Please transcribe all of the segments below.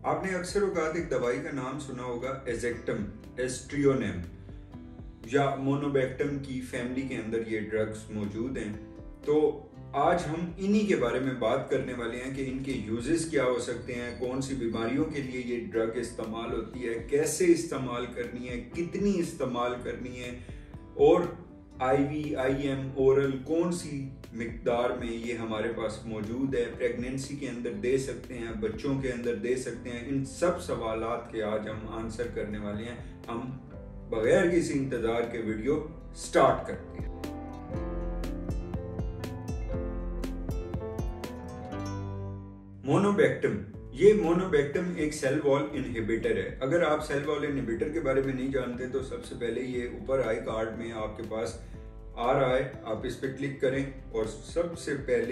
आपने अक्सर औकात एक दवाई का नाम सुना होगा, एजेक्टम, एस्ट्रियोनेम या मोनोबेक्टम की फैमिली के अंदर ये ड्रग्स मौजूद हैं। तो आज हम इन्हीं के बारे में बात करने वाले हैं कि इनके यूजेस क्या हो सकते हैं, कौन सी बीमारियों के लिए ये ड्रग इस्तेमाल होती है, कैसे इस्तेमाल करनी है, कितनी इस्तेमाल करनी है और आईवी, आईएम, ओरल कौन सी मिकदार में ये हमारे पास मौजूद है, प्रेगनेंसी के अंदर दे सकते हैं, बच्चों के अंदर दे सकते हैं। इन सब सवालात के आज हम आंसर करने वाले हैं। हम बगैर किसी इंतजार के वीडियो स्टार्ट करते हैं। मोनोबेक्टम एक सेल वॉल इनहिबिटर है। अगर आप सेल वॉल इनहिबिटर के बारे में नहीं जानते तो सबसे पहले ये ऊपर आई कार्ड में आपके पास आ रहा है, आप इस पर क्लिक करें और सबसे पहले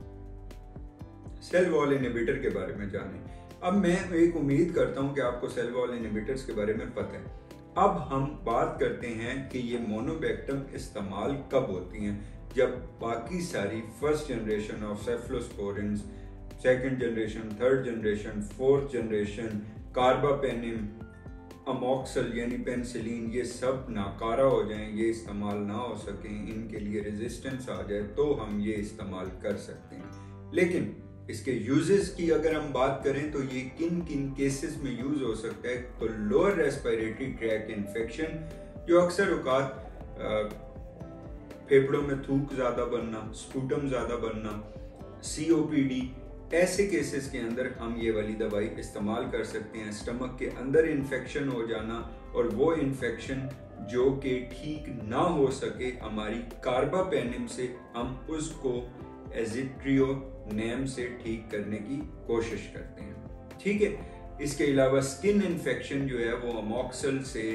सेल वॉल इनहिबिटर के बारे में जानें। अब मैं एक उम्मीद करता हूं कि आपको सेल वॉल इनहिबिटर्स के बारे में पता है। अब हम बात करते हैं कि ये मोनोबेक्टम इस्तेमाल कब होती हैं। जब बाकी सारी first generation of cephalosporins, second generation, third generation, fourth generation, carbapenem, Amoxil यानी पेनिसिलिन, ये सब नाकारा हो जाएं, ये इस्तेमाल ना हो सकें, इनके लिए रेजिस्टेंस आ जाए, तो हम ये इस्तेमाल कर सकते हैं। लेकिन इसके यूजेस की अगर हम बात करें तो ये किन किन केसेस में यूज हो सकता है, तो लोअर रेस्पिरेटरी ट्रैक इन्फेक्शन, जो अक्सर औकात फेफड़ों में थूक ज्यादा बनना, स्पूटम ज्यादा बनना, COPD, ऐसे केसेस के अंदर हम ये वाली दवाई इस्तेमाल कर सकते हैं। स्टमक के अंदर इन्फेक्शन हो जाना और वो इन्फेक्शन जो कि ठीक ना हो सके हमारी कार्बापेनिम से, हम उसको एजिट्रियोनेम से ठीक करने की कोशिश करते हैं। ठीक है। इसके अलावा स्किन इन्फेक्शन जो है वो अमोक्सल से,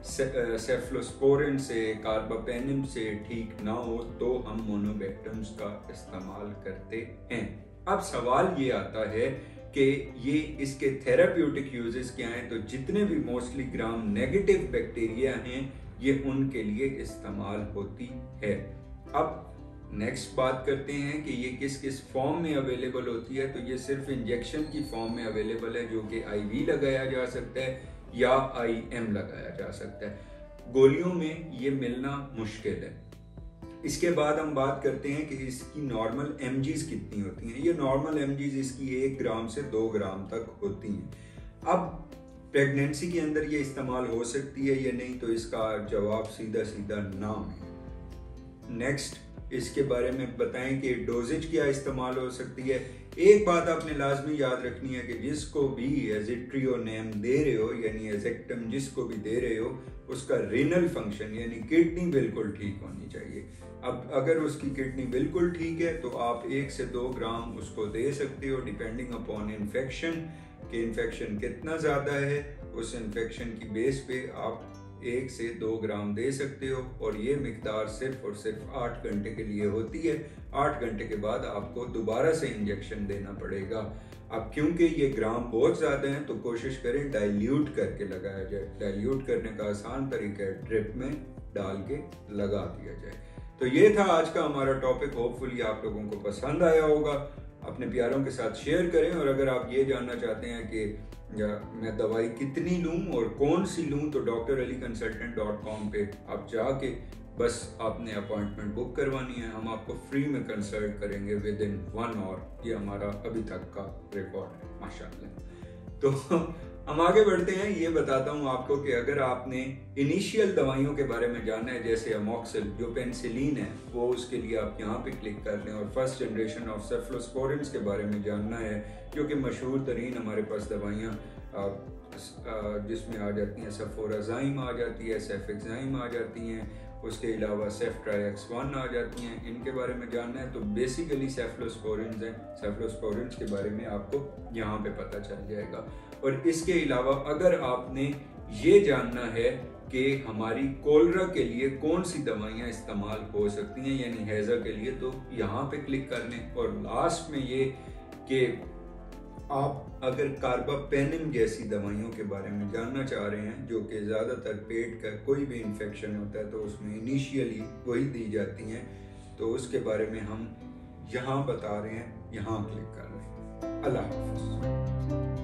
सेफलोस्पोरिन से, कार्बापेनिम से ठीक ना हो तो हम मोनोबेक्टम्स का इस्तेमाल करते हैं। अब सवाल ये आता है कि ये इसके थेराप्यूटिक यूजेस क्या हैं। तो जितने भी मोस्टली ग्राम नेगेटिव बैक्टीरिया हैं ये उनके लिए इस्तेमाल होती है। अब नेक्स्ट बात करते हैं कि ये किस किस फॉर्म में अवेलेबल होती है। तो ये सिर्फ इंजेक्शन की फॉर्म में अवेलेबल है, जो कि IV लगाया जा सकता है या IM लगाया जा सकता है। गोलियों में ये मिलना मुश्किल है। इसके बाद हम बात करते हैं कि इसकी नॉर्मल mgs कितनी होती हैं। ये नॉर्मल mgs इसकी 1 ग्राम से 2 ग्राम तक होती हैं। अब प्रेगनेंसी के अंदर ये इस्तेमाल हो सकती है या नहीं, तो इसका जवाब सीधा सीधा ना है। नेक्स्ट इसके बारे में बताएं कि डोजेज क्या इस्तेमाल हो सकती है। एक बात आपने लाजमी याद रखनी है कि जिसको भी एजिट्रियोनेम दे रहे हो यानी एजेक्टम जिसको भी दे रहे हो, उसका रीनल फंक्शन यानी किडनी बिल्कुल ठीक होनी चाहिए। अब अगर उसकी किडनी बिल्कुल ठीक है तो आप 1 से 2 ग्राम उसको दे सकते हो, डिपेंडिंग अपॉन इन्फेक्शन, कि इन्फेक्शन कितना ज़्यादा है, उस इन्फेक्शन की बेस पे आप 1 से 2 ग्राम दे सकते हो। और ये मिकदार सिर्फ और सिर्फ 8 घंटे के लिए होती है। 8 घंटे के बाद आपको दोबारा से इंजेक्शन देना पड़ेगा। अब क्योंकि ये ग्राम बहुत ज़्यादा हैं तो कोशिश करें डाइल्यूट करके लगाया जाए। डाइल्यूट करने का आसान तरीका है, ड्रिप में डाल के लगा दिया जाए। तो ये था आज का हमारा टॉपिक। होपफुली आप लोगों को पसंद आया होगा। अपने प्यारों के साथ शेयर करें। और अगर आप ये जानना चाहते हैं कि मैं दवाई कितनी लूं और कौन सी लूं, तो draliconsultant.com पे आप जाके बस आपने अपॉइंटमेंट बुक करवानी है। हम आपको फ्री में कंसल्ट करेंगे विदिन 1 आवर। ये हमारा अभी तक का रिकॉर्ड है माशाल्लाह। तो हम आगे बढ़ते हैं। ये बताता हूँ आपको कि अगर आपने इनिशियल दवाइयों के बारे में जानना है, जैसे अमोक्सल जो पेनिसिलिन है, वो उसके लिए आप यहाँ पे क्लिक कर लें। और फर्स्ट जनरेशन ऑफ सेफलोस्पोरिन्स के बारे में जानना है, जो कि मशहूर तरीन हमारे पास दवाइयाँ जिसमें आ जाती हैं, सफोराजाइम आ जाती है, सेफेक्साइम आ जाती हैं, उसके अलावा सेफ्ट्राइक्स-1 आ जाती हैं। इनके बारे में जानना है तो बेसिकली सेफलोस्पोरिन्स हैं। सेफलोस्पोरिन्स के बारे में आपको यहाँ पे पता चल जाएगा। और इसके अलावा अगर आपने ये जानना है कि हमारी कोलरा के लिए कौन सी दवाइयाँ इस्तेमाल हो सकती हैं यानी हैज़ा के लिए, तो यहाँ पे क्लिक कर लें। और लास्ट में ये कि आप अगर कार्बापेनिम जैसी दवाइयों के बारे में जानना चाह रहे हैं, जो कि ज़्यादातर पेट का कोई भी इन्फेक्शन होता है तो उसमें इनिशियली वही दी जाती हैं, तो उसके बारे में हम यहाँ बता रहे हैं, यहाँ क्लिक कर लें। अल्लाह हाफ़िज़।